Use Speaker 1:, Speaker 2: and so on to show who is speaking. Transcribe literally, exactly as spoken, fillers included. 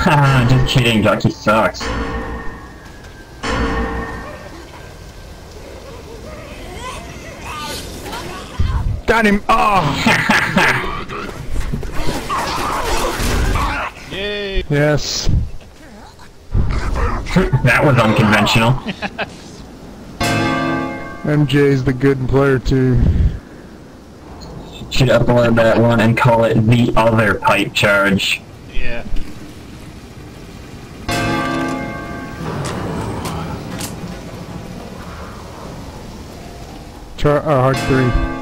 Speaker 1: Haha, just kidding, Jockey sucks.
Speaker 2: Got him! Oh!
Speaker 3: Yay!
Speaker 2: Yes.
Speaker 1: That was unconventional.
Speaker 2: M J's the good player too.
Speaker 1: Should upload that one and call it the other pipe charge.
Speaker 3: Yeah.
Speaker 2: Char uh, hard three.